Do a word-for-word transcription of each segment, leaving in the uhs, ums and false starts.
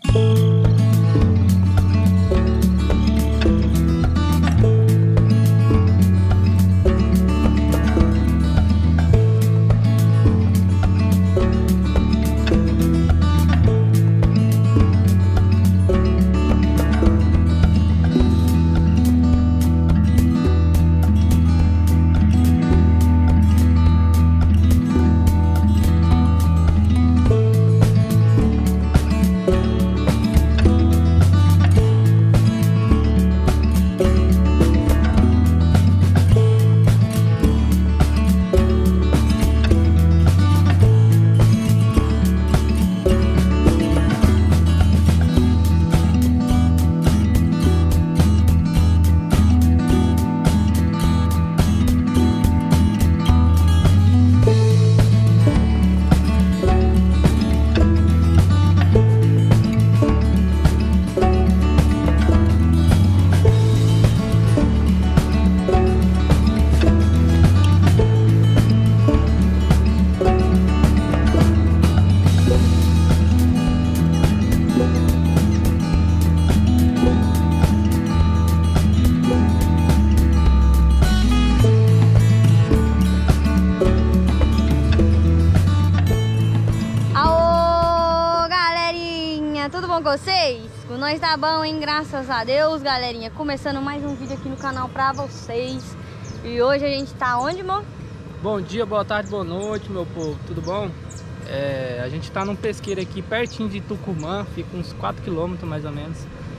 Tudo bom com vocês? Com nós tá bom, hein? Graças a Deus, galerinha. Começando mais um vídeo aqui no canal pra vocês. E hoje a gente tá onde, amor? Bom dia, boa tarde, boa noite, meu povo. Tudo bom? É, a gente tá num pesqueiro aqui pertinho de Tucumã. Fica uns quatro quilômetros mais ou menos.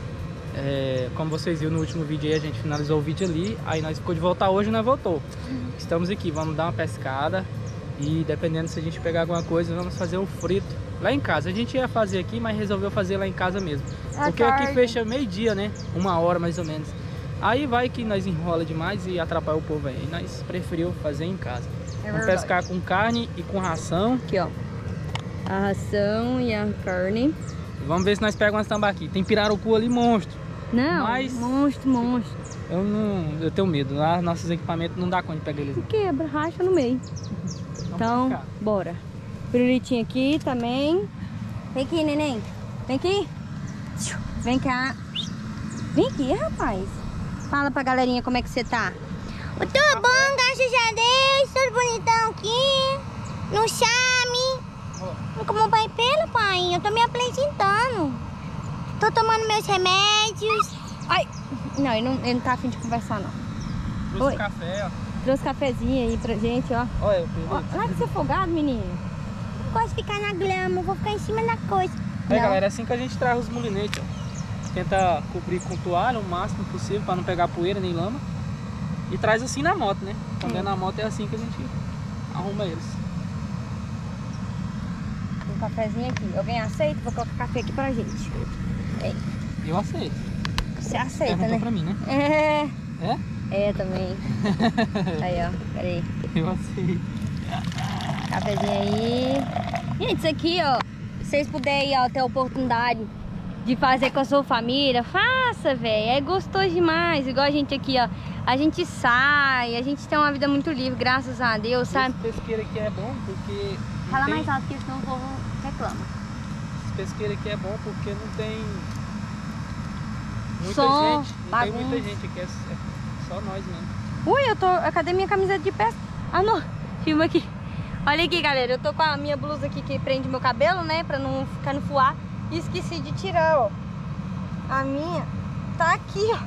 É, como vocês viram no último vídeo aí, a gente finalizou o vídeo ali. Aí nós ficou de voltar hoje e nós voltou. Uhum. Estamos aqui, vamos dar uma pescada. E dependendo se a gente pegar alguma coisa, vamos fazer o frito lá em casa. A gente ia fazer aqui, mas resolveu fazer lá em casa mesmo. É porque tarde. Aqui fecha meio-dia, né? Uma hora mais ou menos. Aí vai que nós enrola demais e atrapalha o povo aí. Nós preferiu fazer em casa. É vamos pescar com carne e com ração. Aqui, ó. A ração e a carne. Vamos ver se nós pegamos umas tambaqui. Tem pirarucu ali, monstro. Não, mas monstro, monstro. Eu não, eu tenho medo. Lá nossos equipamentos não dá conta de pegar eles. Quebra, racha no meio. Então, pescar. Bora. Pirulitinho aqui também. Vem aqui, neném. Vem aqui. Vem cá. Vem aqui, rapaz. Fala pra galerinha como é que você tá. Eu tô bom, graças a Deus. Tudo bonitão aqui. No chame. Oh. Como vai pelo, pai? Eu tô me apresentando. Tô tomando meus remédios. Ai. Não, ele não, ele não tá afim de conversar, não. Trouxe café, ó. Trouxe cafezinho aí pra gente, ó. Olha, eu ó, larga de ser folgado, menino. Não gosto de ficar na grama, vou ficar em cima da coisa. É, não. Galera, é assim que a gente traz os mulinetes, ó. Tenta cobrir com toalha o máximo possível pra não pegar poeira nem lama. E traz assim na moto, né? Quando hum. é na moto é assim que a gente arruma eles. Tem um cafezinho aqui. Alguém aceita? Vou colocar café aqui pra gente. Ei. Eu aceito. Você aceita, perguntou né? pra mim, né? É. É? É, também. Aí, ó. Peraí. Eu aceito. Cafezinho aí. Gente, isso aqui, ó. Se vocês puderem, ó, ter a oportunidade de fazer com a sua família, faça, velho. É gostoso demais. Igual a gente aqui, ó. A gente sai, a gente tem uma vida muito livre, graças a Deus, sabe? Esse pesqueiro aqui é bom porque... Fala tem... mais alto que senão o povo reclama. Esse pesqueiro aqui é bom porque não tem... Muita som, gente. Não bagunça. tem muita gente aqui. É só nós mesmo. Ui, eu tô... Cadê minha camiseta de pesca? Ah, não. Filma aqui. Olha aqui, galera. Eu tô com a minha blusa aqui que prende meu cabelo, né? Pra não ficar no fuar. E esqueci de tirar, ó. A minha tá aqui, ó.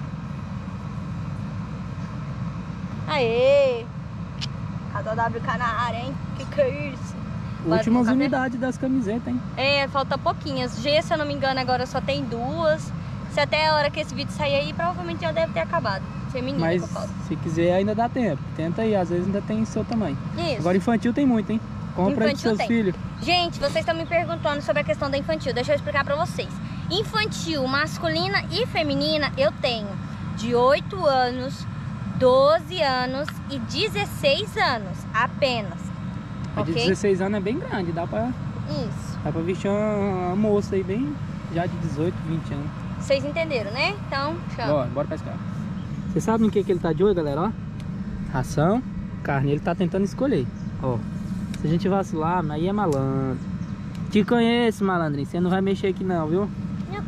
Aê! A W K na área, hein? Que que é isso? Últimas unidades das camisetas, hein? É, falta pouquinhas. G, se eu não me engano, agora só tem duas. Se até a hora que esse vídeo sair aí, provavelmente já deve ter acabado. Feminina. Mas se quiser ainda dá tempo. Tenta aí, às vezes ainda tem seu tamanho. Isso. Agora infantil tem muito, hein? Compra de seus tem. filhos. Gente, vocês estão me perguntando sobre a questão da infantil. Deixa eu explicar pra vocês. Infantil masculina e feminina eu tenho de oito anos, doze anos e dezesseis anos apenas. A de okay? dezesseis anos é bem grande, dá pra... Isso. Dá pra vestir uma, uma moça aí bem... Já de dezoito, vinte anos. Vocês entenderam, né? Então, chama. Bora, bora pescar. Vocês sabem o que, que ele tá de olho, galera? Ó, ração, carne, ele tá tentando escolher. Ó, se a gente vacilar, aí é malandro. Te conheço, malandrinho. Você não vai mexer aqui não, viu? Eu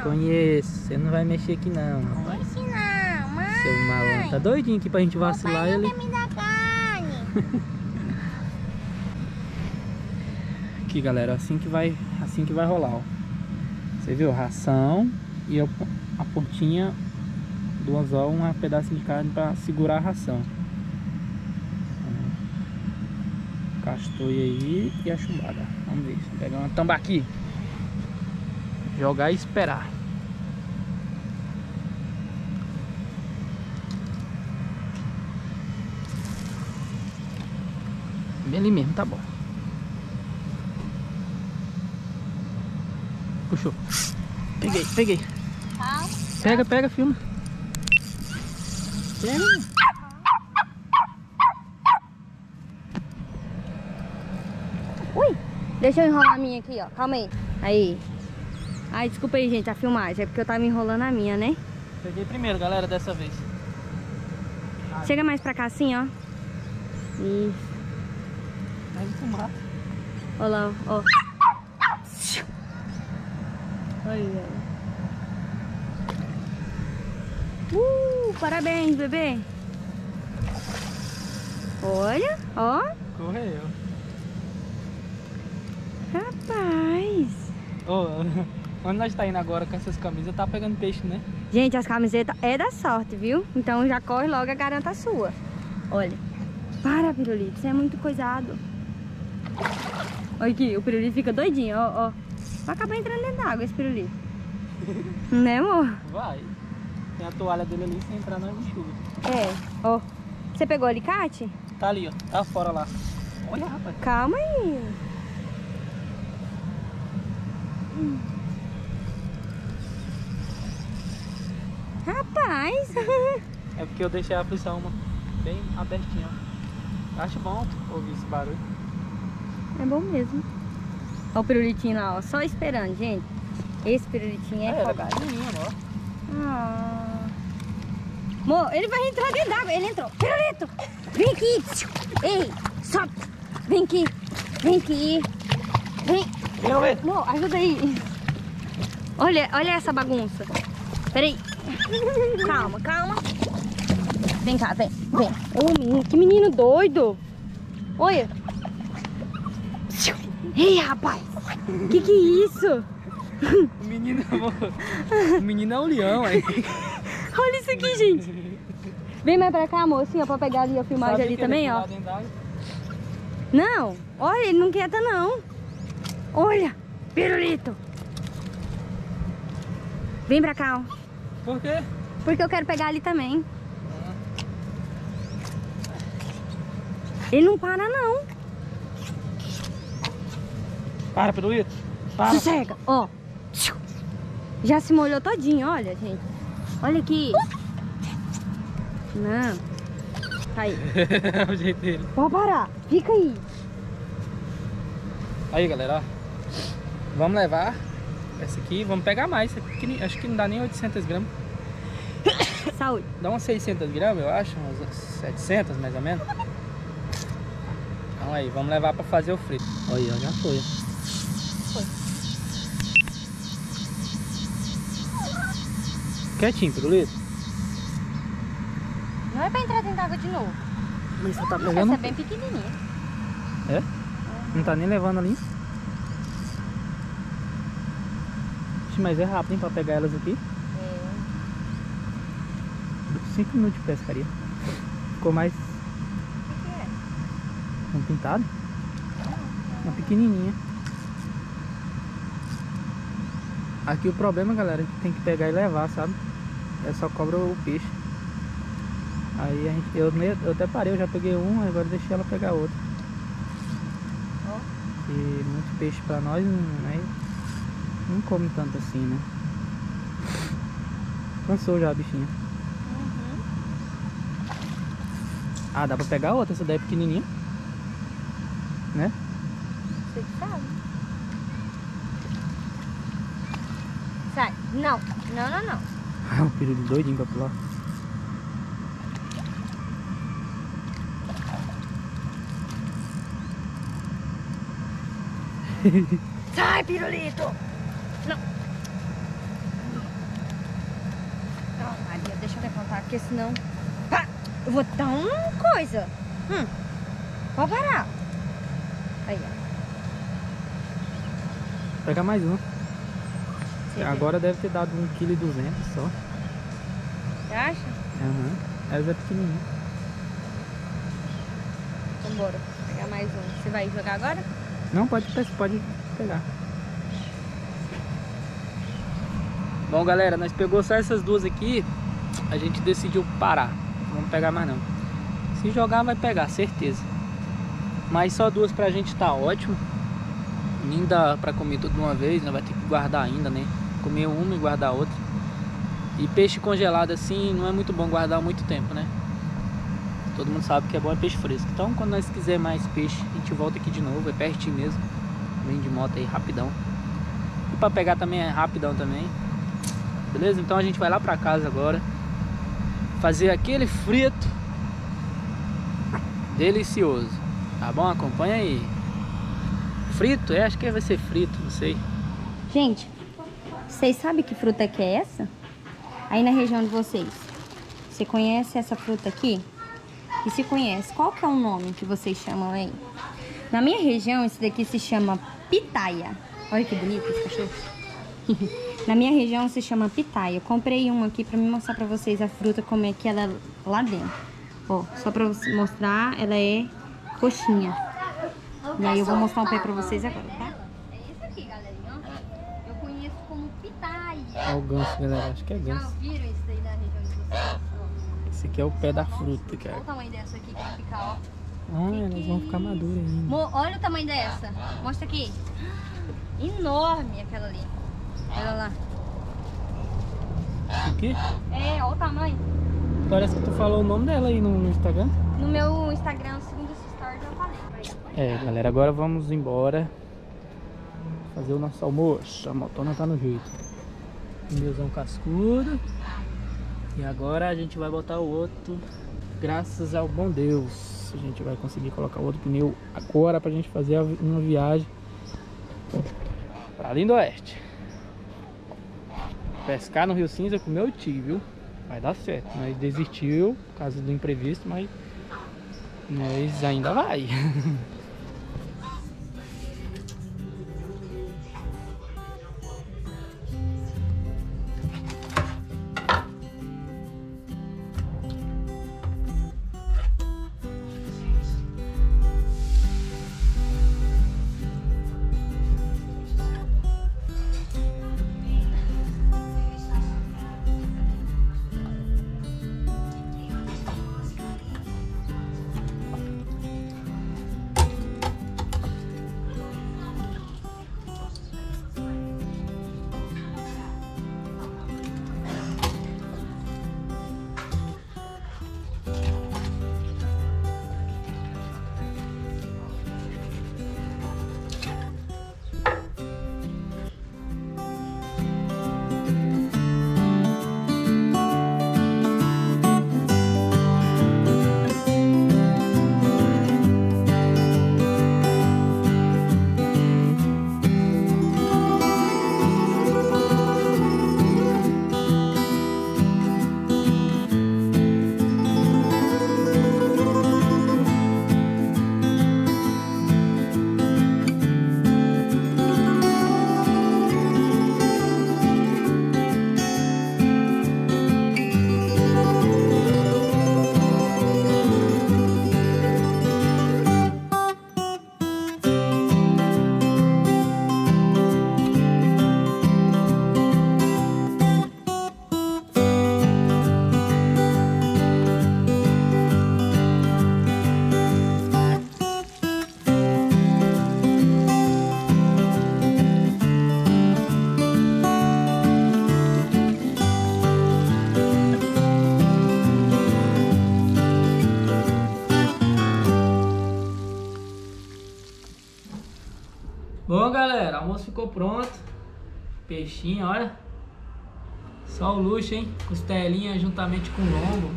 conheço. Você não vai mexer aqui não. Não mexe não, mãe. Seu malandro. Tá doidinho aqui pra gente vacilar Papai ele. não quer me dar carne. Aqui, galera, assim que vai, assim que vai rolar, ó. Você viu? Ração e a, a pontinha do anzol, um pedacinho de carne pra segurar a ração. Castoia aí e a chumbada. Vamos ver. Pegar uma tambaqui. Jogar e esperar. Bem ali mesmo, tá bom. Puxou. Peguei, peguei. Pega, pega, filma. Pega. Ui, deixa eu enrolar a minha aqui, ó. Calma aí. Aí. Ai, desculpa aí, gente, a filmagem. É porque eu tava enrolando a minha, né? Peguei primeiro, galera, dessa vez. Chega mais pra cá assim, ó. Isso. Vai filmar. Olha lá, ó. Olha. Uh, parabéns, bebê. Olha, ó. Correu. Rapaz. Ô, onde nós tá indo agora com essas camisas, tá pegando peixe, né? Gente, as camisetas é da sorte, viu? Então já corre logo a garanta sua. Olha. Para, pirulito. Você é muito coisado. Olha aqui, o pirulito fica doidinho, ó, ó. Vai acabar entrando dentro d'água esse pirulito. Né, amor? Vai. Tem a toalha dele ali, sem entrar na chuva. É, ó. Você pegou o alicate? Tá ali, ó. Tá fora lá. Olha, rapaz. Calma aí. Hum. Rapaz. É porque eu deixei a frição bem abertinha. Acho bom ouvir esse barulho. É bom mesmo. Ó o pirulitinho lá, ó. Só esperando, gente. Esse pirulitinho é, é folgado. ó. Ah. Amor, ele vai entrar dentro d'água. Ele entrou. Pirulito, vem aqui. Ei, sobe. Vem aqui. Vem aqui. Vem. Pirulito. Amor, ajuda aí. Olha, olha essa bagunça. Peraí. Calma, calma. Vem cá, vem. Vem. Ô, menino, que menino doido. Olha. Ei, rapaz. Que que é isso? O menino, amor. O menino é um leão, aí. Olha isso aqui, gente. Vem mais pra cá, amor, assim, ó, pra pegar ali a filmagem. Sabe ali também, ó. Não, olha, ele não quieta, não. Olha, pirulito. Vem pra cá, ó. Por quê? Porque eu quero pegar ali também. Ele não para, não. Para, pirulito. Para. Sossega, ó. Já se molhou todinho, olha, gente. Olha aqui. Não. Tá aí. É o jeito dele. Pode parar. Fica aí. Aí, galera, ó. Vamos levar essa aqui. Vamos pegar mais. Essa aqui, acho que não dá nem oitocentas gramas. Saúde. Dá umas seiscentas gramas, eu acho. Umas setecentas, mais ou menos. Então aí, vamos levar pra fazer o frito. Olha, já foi. Foi. Quietinho, pirulito. Não é pra entrar dentro d'água de novo. Mas você tá Essa pegando? é bem pequenininha. É? É? Não tá nem levando ali? Ixi, mas é rápido, hein, pra pegar elas aqui. É. cinco minutos de pescaria. Ficou mais... O que, que é? Um pintado? Uma pequenininha. Aqui o problema, galera, é que tem que pegar e levar, sabe? É só cobra o peixe. Aí a gente, eu, eu até parei, eu já peguei um, agora deixei ela pegar outro. Ó. E muito peixe pra nós não, né? Não come tanto assim, né? Cansou já a bichinha. Uhum. Ah, dá pra pegar outra, essa daí é pequenininha. Né? Você que sabe. Sai. Não. Não, não, não. Ah, o pirulito doidinho pra pular. Sai, pirulito. Não. porque senão... Ah, eu vou dar uma coisa. Hum, pode parar. Aí, ó. Vou pegar mais um. Você Agora vê. Deve ter dado um vírgula duzentos quilos só. Você acha? Aham. Uhum. Essa é pequenininha. Vambora. Vou pegar mais um. Você vai jogar agora? Não, pode, pode pegar. Bom, galera, nós pegou só essas duas aqui. A gente decidiu parar. Não vamos pegar mais não. Se jogar vai pegar, certeza. Mas só duas pra gente tá ótimo. Nem dá pra comer tudo de uma vez, né? Vai ter que guardar ainda, né? Comer uma e guardar outra. E peixe congelado assim não é muito bom guardar muito tempo, né? Todo mundo sabe que é bom é peixe fresco. Então quando nós quiser mais peixe, a gente volta aqui de novo. É pertinho mesmo. Vem de moto aí rapidão. E pra pegar também é rapidão também. Beleza? Então a gente vai lá pra casa agora. Fazer aquele frito delicioso. Tá bom? Acompanha aí. Frito? É, acho que vai ser frito, não sei. Gente, vocês sabem que fruta que é essa? Aí na região de vocês, você conhece essa fruta aqui? E se conhece, qual que é o nome que vocês chamam aí? Na minha região, esse daqui se chama pitaia. Olha que bonito esse cachorro. Na minha região se chama pitaia. Eu comprei uma aqui pra me mostrar pra vocês a fruta, como é que ela é lá dentro. Ó, só pra mostrar, ela é coxinha. E aí eu vou mostrar o pé pra vocês agora, tá? É esse aqui, galerinha. Eu conheço como pitaia. Olha o ganso, galera. Acho que é ganso. Já viram isso daí na região de vocês? Esse aqui é o pé da fruta, cara. Olha o tamanho dessa aqui que vai ficar, ó. Ah, elas vão ficar maduras ainda. Mo olha o tamanho dessa. Mostra aqui. Enorme aquela ali. Olha lá. O quê? É, olha o tamanho. Parece que tu falou o nome dela aí no, no Instagram. No meu Instagram, segundo os stories, eu falei. É, galera, agora vamos embora fazer o nosso almoço. A motona tá no jeito. Pneuzão cascudo. E agora a gente vai botar o outro. Graças ao bom Deus, a gente vai conseguir colocar o outro pneu agora pra gente fazer uma viagem pra Lindo Oeste. Pescar no Rio Cinza com meu tio, viu? Vai dar certo. Nós desistiu por causa do imprevisto, mas nós ainda vai. Bom, galera, o almoço ficou pronto. Peixinho, olha. Só o luxo, hein? Costelinha juntamente com lombo.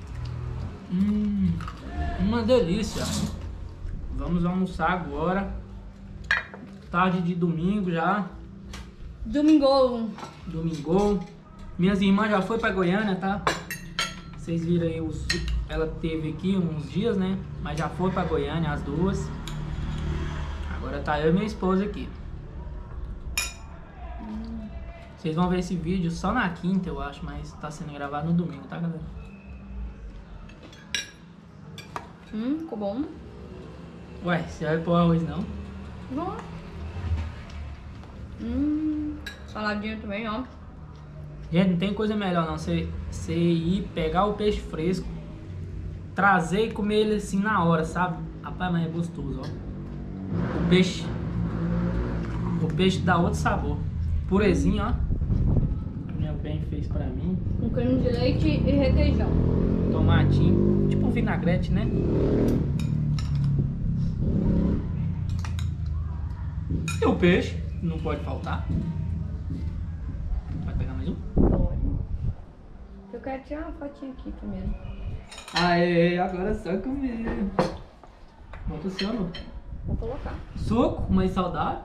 Hum, uma delícia. Vamos almoçar agora. Tarde de domingo já. Domingo. Domingo. Minhas irmãs já foi pra Goiânia, tá? Vocês viram aí, os, ela teve aqui uns dias, né? Mas já foi pra Goiânia as duas. Agora tá eu e minha esposa aqui. Hum. Vocês vão ver esse vídeo só na quinta, eu acho, mas tá sendo gravado no domingo, tá, galera? Hum, ficou bom. Ué, você vai pôr arroz não? Bom. Hum, saladinha também, ó. Gente, não tem coisa melhor não, você, você ir pegar o peixe fresco, trazer e comer ele assim na hora, sabe? Rapaz, mas é gostoso, ó. O peixe, o peixe dá outro sabor. Purezinho, ó. Minha bem fez pra mim. Com creme de leite e requeijão. Tomatinho, tipo um vinagrete, né? E o peixe, não pode faltar. Vai pegar mais um? Eu quero tirar uma fotinha aqui primeiro. Aê, agora é só comer. Bota o seu, amor. Vou colocar. Suco, mais saudável.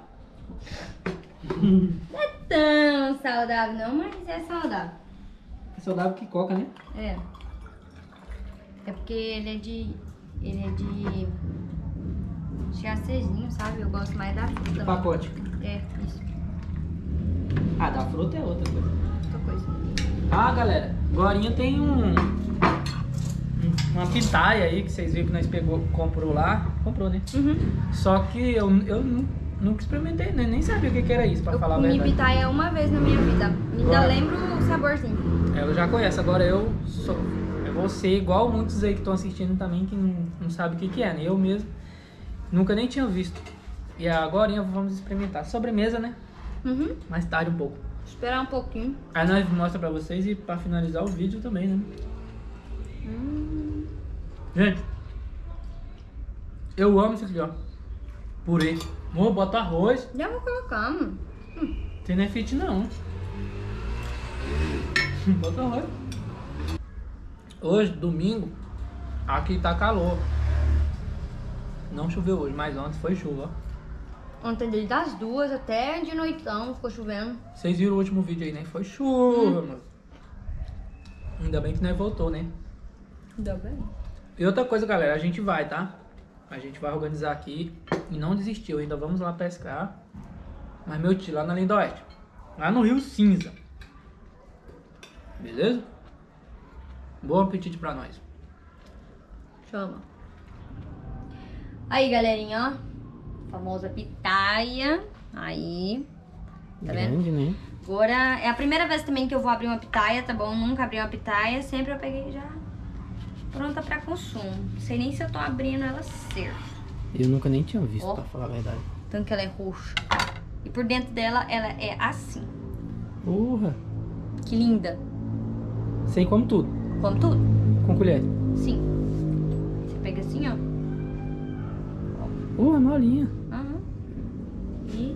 Não é tão saudável não, mas é saudável. É saudável que coca, né? É. É porque ele é de... Ele é de... Chiacezinho, sabe? Eu gosto mais da fruta. De pacote. É, isso. Ah, da fruta é outra coisa. Outra coisa. Ah, galera, agorinha tem um, um... Uma pitaia aí que vocês viram que nós pegou, comprou lá. Comprou, né? Uhum. Só que eu, eu nu- nunca experimentei, né? Nem sabia o que, que era isso, pra Eu falar a comi verdade. pitaia uma vez na minha vida. Ainda Agora- lembro o saborzinho. Ela já conhece, agora eu sou... Eu vou ser igual muitos aí que estão assistindo também, que não, não sabem o que, que é, né? Eu mesmo nunca nem tinha visto. E agora vamos experimentar. Sobremesa, né? Uhum. Mais tarde um pouco. Esperar um pouquinho. Aí nós mostra pra vocês e pra finalizar o vídeo também, né? Hum. Gente, eu amo isso aqui, ó. Purê. Vou botar arroz. Já vou colocar, mano. Tem não é fit não. Bota arroz. Hoje, domingo, aqui tá calor. Não choveu hoje, mas ontem foi chuva, ó. Ontem desde as duas até de noitão ficou chovendo. Vocês viram o último vídeo aí, né? Foi chuva, Hum. mano. Ainda bem que nós voltou, né? Ainda bem. E outra coisa, galera, a gente vai, tá? A gente vai organizar aqui e não desistiu. Ainda vamos lá pescar. Mas meu tio, lá na Linda Oeste. Lá no Rio Cinza. Beleza? Bom apetite pra nós. Chama. Aí, galerinha, ó. Famosa pitaia. Aí. Tá vendo? Grande, né? Agora é a primeira vez também que eu vou abrir uma pitaia, tá bom? Nunca abri uma pitaia. Sempre eu peguei já pronta pra consumo. Não sei nem se eu tô abrindo ela certo. Eu nunca nem tinha visto, Ó. pra falar a verdade. Tanto que ela é roxa. E por dentro dela, ela é assim. Porra. Que linda. Sem como tudo. Come tudo? Com colher. Sim. Você pega assim, ó. Porra, molinha. Aham. E...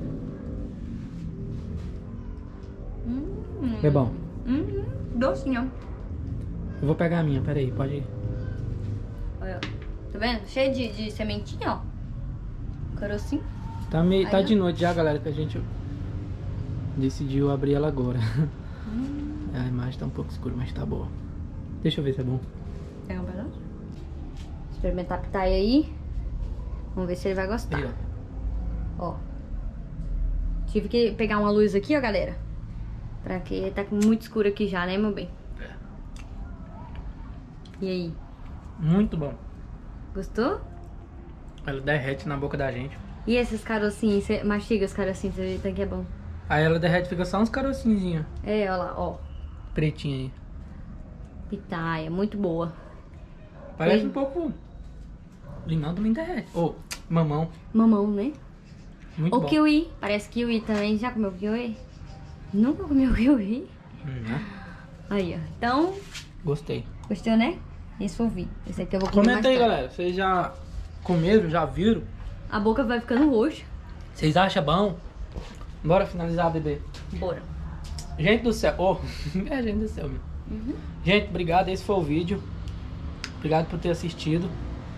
Hum. É bom. Uhum. Docinho, Eu vou pegar a minha, peraí, pode ir. ó. Olha, tá vendo? Cheio de, de sementinha, ó. Carocinho. Tá, meio, Aí, tá ó. de noite já, galera, que a gente decidiu abrir ela agora. Hum. A imagem tá um pouco escura, mas tá boa. Deixa eu ver se é bom. Pega um pedaço. Experimentar a pitaia aí. Vamos ver se ele vai gostar. Aí, ó. Ó. Tive que pegar uma luz aqui, ó, galera. Pra que tá muito escuro aqui já, né, meu bem? É. E aí? Muito bom. Gostou? Ela derrete na boca da gente. E esses carocinhos? Você mastiga os carocinhos, você vê que é bom. Aí ela derrete, fica só uns carocinhos É, olha lá, ó. pretinhos aí. Pitaia, muito boa. Parece Sim. um pouco... Limão também derrete. Ô, mamão. Mamão, né? Muito Ou bom. kiwi. Parece kiwi também. Já comeu kiwi? Nunca comeu kiwi? Hum, né? Aí, ó. Então, Gostei. gostou, né? Esse foi o vídeo. Esse aqui eu vou comer mais Comenta aí, tarde. galera. Vocês já comeram, já viram? A boca vai ficando roxa. Vocês acham bom? Bora finalizar, bebê. Bora. Gente do céu. Oh, é gente do céu, meu. Uhum. Gente, obrigado. Esse foi o vídeo. Obrigado por ter assistido.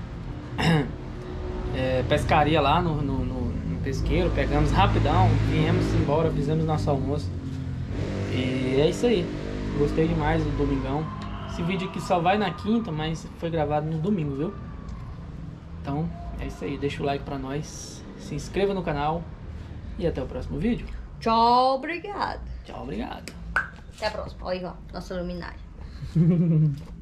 É, pescaria lá no, no, no, no pesqueiro. Pegamos rapidão. Viemos embora. Fizemos nosso almoço. E é isso aí. Gostei demais do domingão. Esse vídeo aqui só vai na quinta, mas foi gravado no domingo, viu? Então, é isso aí. Deixa o like pra nós. Se inscreva no canal. E até o próximo vídeo. Tchau, obrigado. Tchau, obrigado. Até a próxima. Olha aí, ó, nossa luminária.